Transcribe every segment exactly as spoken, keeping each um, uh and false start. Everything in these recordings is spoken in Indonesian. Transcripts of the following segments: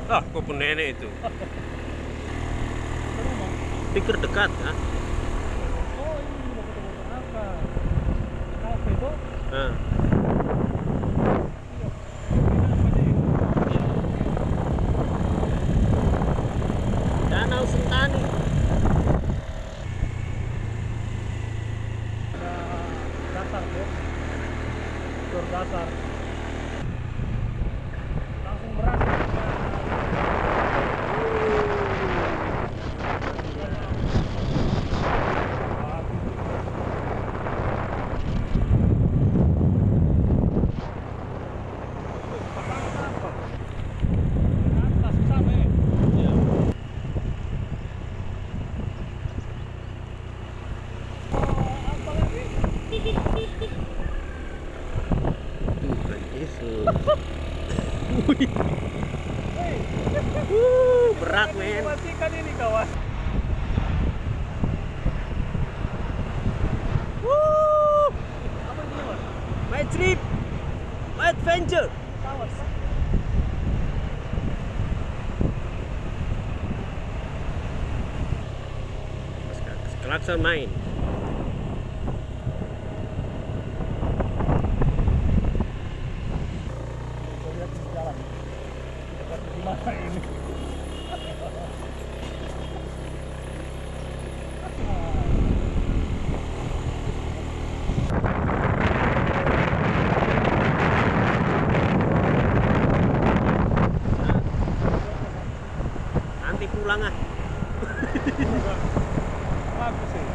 Ah, kebun nenek itu. Pikir dekat ya? Oh ini mau foto-foto apa? Kafe itu? Nah. Danau Sentani. Ada dasar tuh, jalur dasar. Langsung berasa. Tuhan Yesus. Wih. Wuh, berat men. Matikan ini kawan. Wuh. Apa ini mas? My trip, my adventure. Kawas. Klakson main. Kita lihat di jalan. Kita di mana ini? Nanti pulang ah. Bagus sih.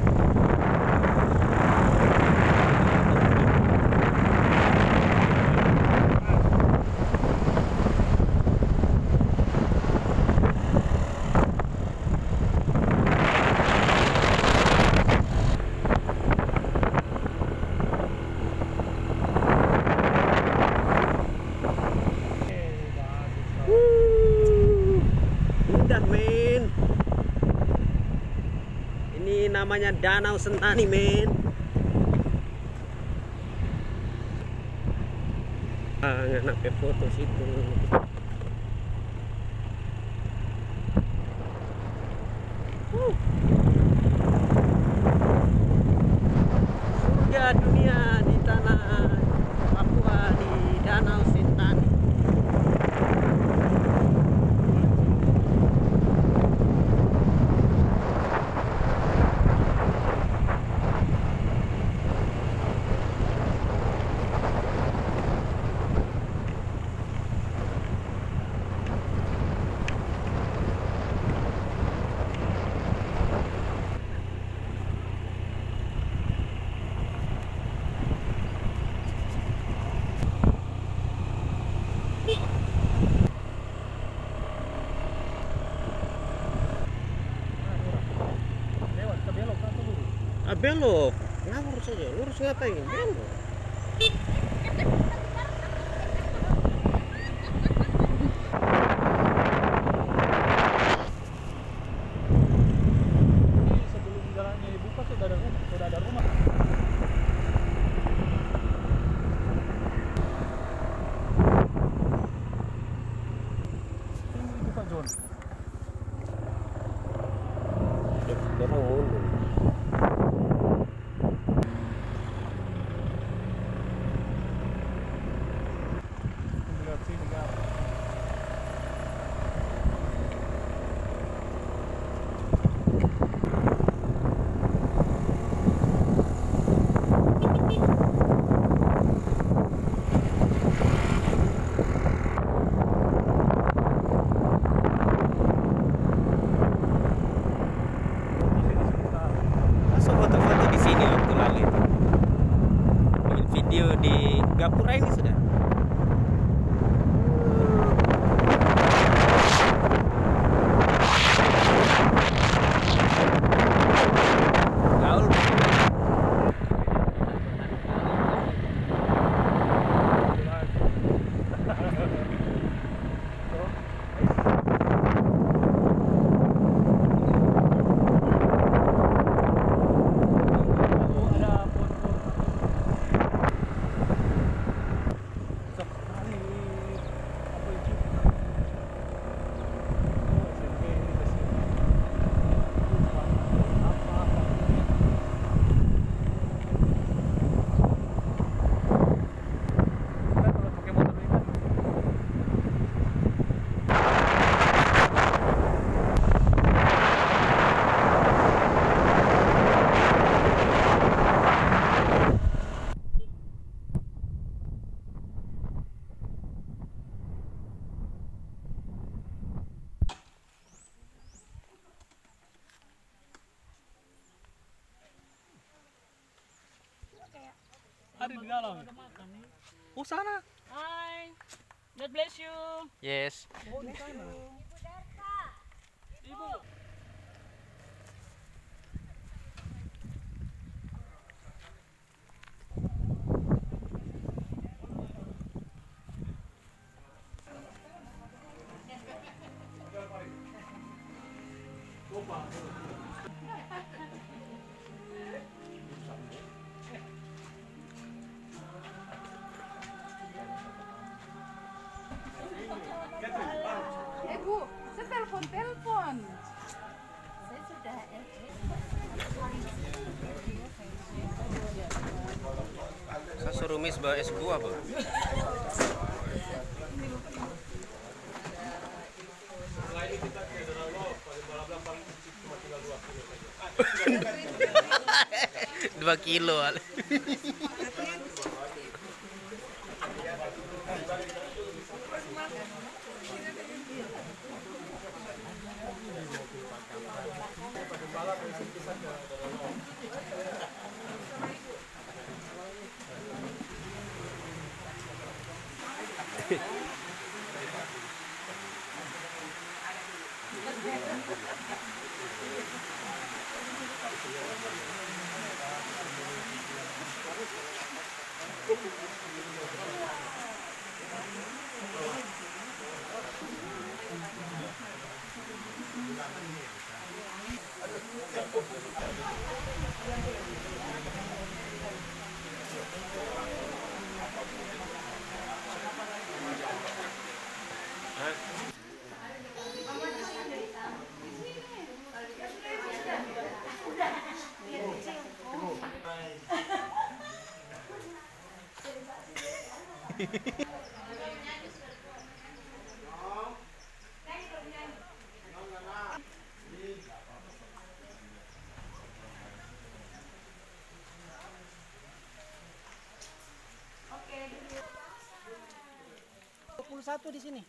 Wuh, indah men. Ini namanya Danau Sentani men. Ah, anak foto situ. Wuh. Surga dunia di tanah Papua di Danau Sentani. Lewat ke belok kan dulu. Ah, belok, ngawur saja, lurus ngapain? Belok. Ini sebelum jalannya dibuka sudah ada rumah, sudah ada rumah. Ini itu Pak John. Dia mau mundur. Lihat sini kan. Di sini sekitar galau. Oh sana. Hai. God bless you. Yes. Oh, di sana. Ibu. Eh Bu, saya telepon-telepon. Saya sudah Saya suruh Miss bawa es buah, Bu. Dua kilo. dua puluh satu di sini.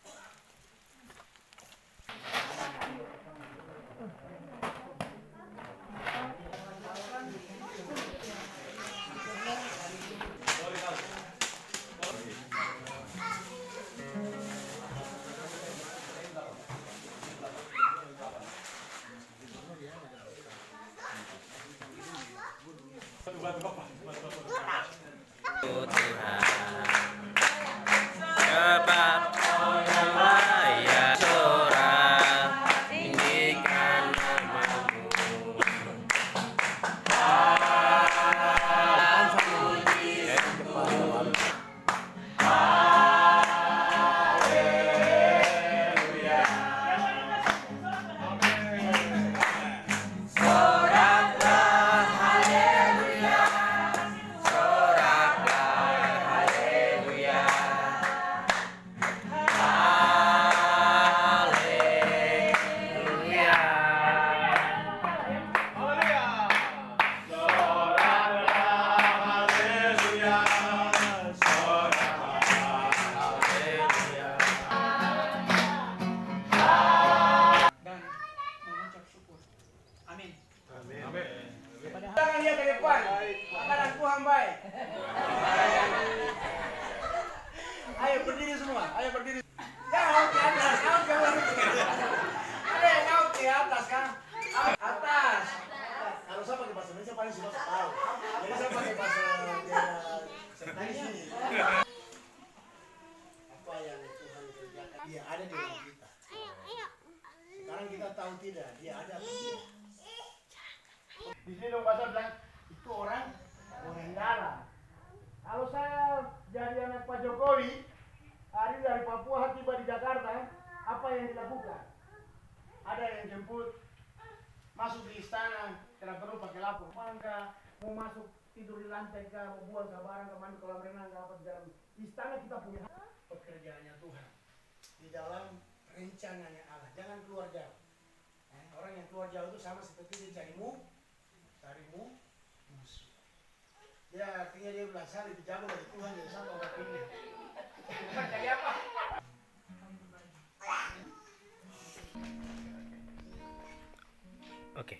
Jangan lihat ke depan, akan Tuhan baik. Ayo berdiri semua, ayo berdiri. Ya, out ke atas, out ke atas. Ada yang out ke atas kan? Out, atas. Kalau saya pakai bahasa Indonesia paling sudah tahu. Jadi saya pakai bahasa tadi sini. Apa yang Tuhan kerjakan? Dia ada di dalam kita. Sekarang kita tahu tidak, dia ada apa tidak. Di sini dong pasal bilang itu orang orang dalam. Kalau saya jadi anak Pak Jokowi, hari dari Papua tiba di Jakarta, apa yang dilakukan? Ada yang jemput, masuk di istana, tidak perlu pakai lapor, mangga, mau masuk tidur di lantai kah, mau buang ke barang, ke mandi kolam renang, ke apa di dalam istana kita punya pekerjaannya Tuhan di dalam rencananya Allah. Jangan keluar jauh. Eh, orang yang keluar jauh itu sama seperti dia carimu, carimu musuh. Ya artinya dia bilang saya lebih jago dari Tuhan yang sama orang ini. Bukan cari apa? Oke.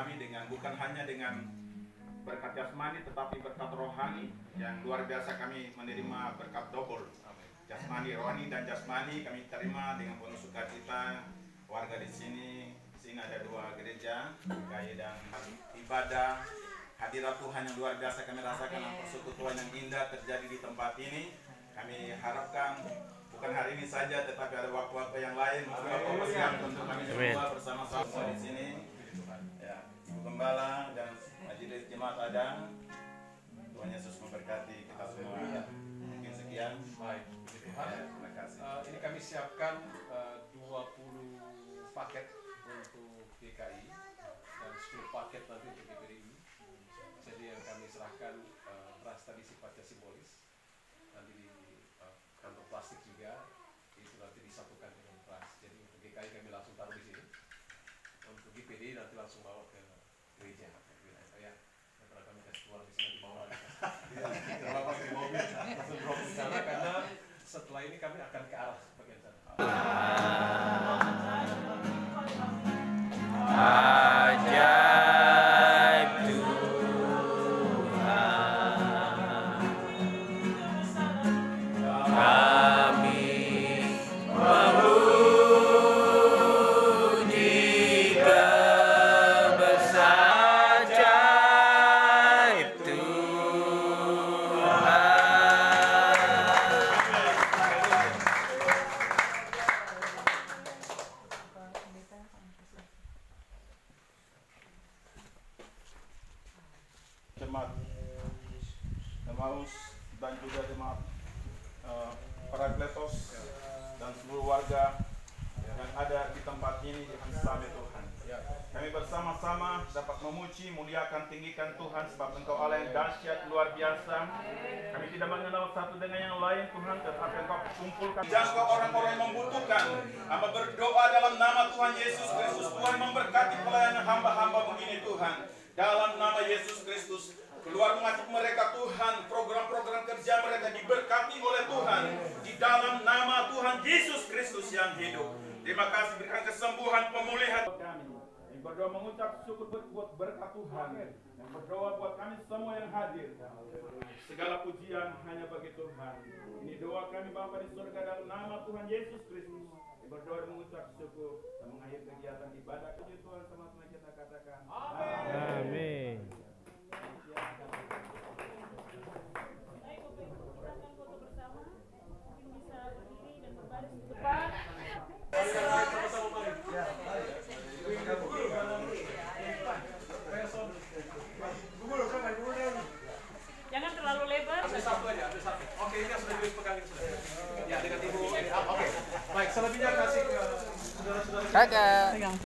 kami dengan bukan hanya dengan berkat jasmani tetapi berkat rohani yang luar biasa. Kami menerima berkat double, jasmani, rohani dan jasmani kami terima dengan penuh sukacita. Warga di sini, di sini ada dua gereja, gaya dan ibadah. Hadirat Tuhan yang luar biasa kami rasakan, persekutuan yang indah terjadi di tempat ini. Kami harapkan bukan hari ini saja, tetapi ada waktu-waktu yang lain untuk untuk kami semua bersama-sama di sini. Ya, Ibu Gembala dan majelis jemaat ada. Tuhan Yesus memberkati kita semua. Mungkin sekian. Baik, Ya, terima kasih. Uh, ini kami siapkan uh, dua puluh paket untuk G K I dan sepuluh paket nanti untuk G P D I. Jadi yang kami serahkan uh, beras tadi sifatnya simbolis. Nanti di uh, kantong plastik juga itu nanti disatukan dengan beras. Jadi untuk G K I kami langsung taruh di sini. Untuk G P D I nanti langsung bawa ke gereja. Ya, karena kami kasih keluar di sini bawa lagi. Bawa di mobil langsung drop di sana karena setelah ini kami akan ke arah bagian sana. Ajaib Tuhan, kami memuji kebesaran ajaib Tuhan. Jemaat Emmaus dan juga jemaat uh, Parakletos dan seluruh warga yang ada di tempat ini bersama Tuhan. Kami bersama-sama dapat memuji, muliakan, tinggikan Tuhan sebab Engkau Allah yang dahsyat, luar biasa. Kami tidak mengenal satu dengan yang lain Tuhan, tetapi Engkau kumpulkan jangkau orang-orang yang membutuhkan. Hamba berdoa dalam nama Tuhan Yesus Kristus. Tuhan memberkati pelayanan hamba-hamba begini Tuhan. Dalam nama Yesus Kristus, keluar mengatur mereka Tuhan, program-program kerja mereka diberkati oleh Tuhan. Di dalam nama Tuhan Yesus Kristus yang hidup. Terima kasih, berikan kesembuhan, pemulihan kami. Yang berdoa mengucap syukur buat berkat Tuhan. Yang berdoa buat kami semua yang hadir. Segala pujian hanya bagi Tuhan. Ini doa kami Bapa di surga dalam nama Tuhan Yesus Kristus. Yang berdoa mengucap syukur dan mengakhiri kegiatan ibadah. Puji Tuhan sama-sama kita katakan. Amin. Jangan terlalu lebar. Ambil satu aja, ambil satu. Oke, ini yang sudah dipegangin sudah. Ya, dengan ibu. Oke, baik. Selebihnya kasih ke saudara-saudara. Kakak.